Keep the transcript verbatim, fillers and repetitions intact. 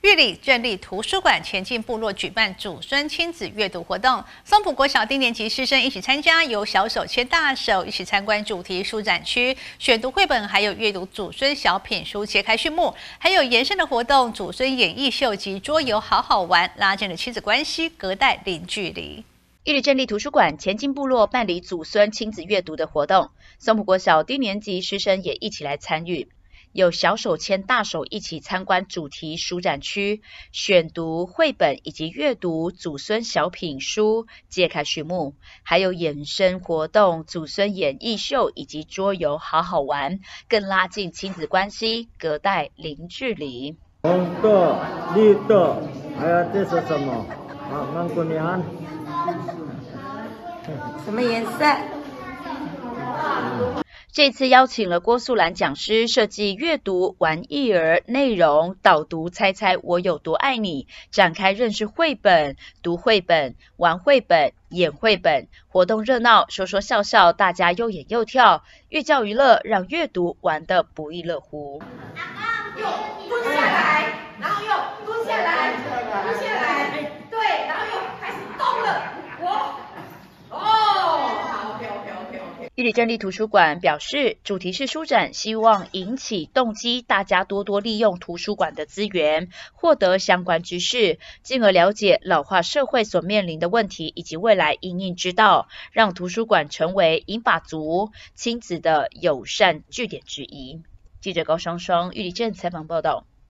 玉里镇立图书馆前进部落举办祖孙亲子阅读活动，松埔国小低年级师生一起参加，由小手牵大手一起参观主题书展区，选读绘本，还有阅读祖孙小品书揭开序幕，还有延伸的活动祖孙演艺秀及桌游，好好玩，拉近了亲子关系，隔代零距离。 玉里镇立图书馆前进部落办理祖孙亲子阅读的活动，松埔国小低年级师生也一起来参与。有小手牵大手一起参观主题书展区，选读绘本以及阅读祖孙小品书揭开序幕，还有衍生活动祖孙演艺秀以及桌游，好好玩，更拉近亲子关系，隔代零距离。 红的、绿的，还有这是什么？啊，曼谷娘。 什么颜色？ 这次邀请了郭素兰讲师设计阅读玩意儿内容导读，猜猜我有多爱你，展开认识绘本、读绘本、玩绘本、演绘本，活动热闹，说说笑笑，大家又演又跳，寓教于乐，让阅读玩得不亦乐乎。 又蹲下来，然后又蹲下来，蹲下来，对，然后又开始动了，我。 玉里镇立图书馆表示，主题是书展，希望引起动机，大家多多利用图书馆的资源，获得相关知识，进而了解老化社会所面临的问题以及未来因应之道，让图书馆成为银发族亲子的友善据点之一。记者高双双玉里镇采访报道。